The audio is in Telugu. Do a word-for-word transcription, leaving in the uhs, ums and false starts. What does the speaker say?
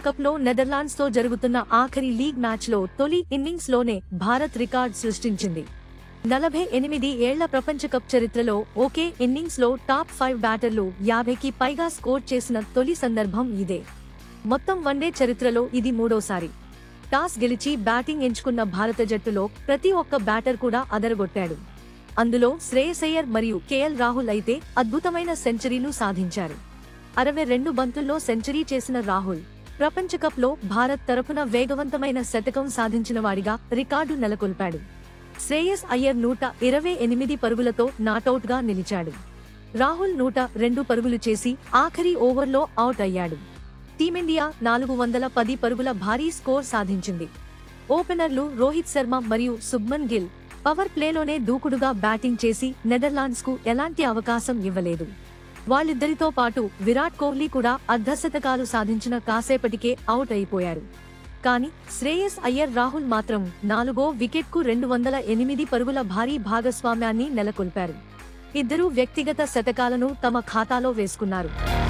ప్రపంచకప్లో నెదర్లాండ్స్తో జరుగుతున్న ఆఖరి లీగ్ మ్యాచ్లో తొలి ఇన్నింగ్స్లోనే భారత్ రికార్డ్ సృష్టించింది. నలభై ఎనిమిది ఏళ్ల ప్రపంచకప్ చరిత్రలో ఒకే ఇన్నింగ్స్లో టాప్ ఫైవ్ బ్యాటర్లు యాభైకి పైగా స్కోర్ చేసిన తొలి సందర్భం ఇదే. మొత్తం వన్డే చరిత్రలో ఇది మూడోసారి. టాస్ గెలిచి బ్యాటింగ్ ఎంచుకున్న భారత జట్టులో ప్రతి ఒక్క బ్యాటర్ కూడా అదరగొట్టాడు. అందులో శ్రేయస్ అయ్యర్ మరియు కేఎల్ రాహుల్ అయితే అద్భుతమైన సెంచరీలు సాధించారు. అరవై రెండు బంతుల్లో సెంచరీ చేసిన రాహుల్ ప్రపంచకప్లో భారత్ తరపున వేగవంతమైన శతకం సాధించినవాడిగా రికార్డు నెలకొల్పాడు. శ్రేయస్ అయ్యర్ నూట ఇరవై ఎనిమిది పరుగులతో నాటౌట్గా నిలిచాడు. రాహుల్ నూట రెండు పరుగులు చేసి ఆఖరి ఓవర్లో అవుట్ అయ్యాడు. టీమిండియా నాలుగు వందల పది పరుగుల భారీ స్కోర్ సాధించింది. ఓపెనర్లు రోహిత్ శర్మ మరియు శుభ్మన్ గిల్ పవర్ ప్లేలోనే దూకుడుగా బ్యాటింగ్ చేసి నెదర్లాండ్స్కు ఎలాంటి అవకాశం ఇవ్వలేదు. వాళ్ళిద్దరితో పాటు విరాట్ కోహ్లీ కూడా అర్ధశతకాలు సాధించిన కాసేపటికే అవుట్ అయిపోయారు. కానీ శ్రేయస్ అయ్యర్ రాహుల్ మాత్రం నాలుగో వికెట్కు రెండు వందల ఎనిమిది పరుగుల భారీ భాగస్వామ్యాన్ని నెలకొల్పారు. ఇద్దరూ వ్యక్తిగత శతకాలను తమ ఖాతాలో వేసుకున్నారు.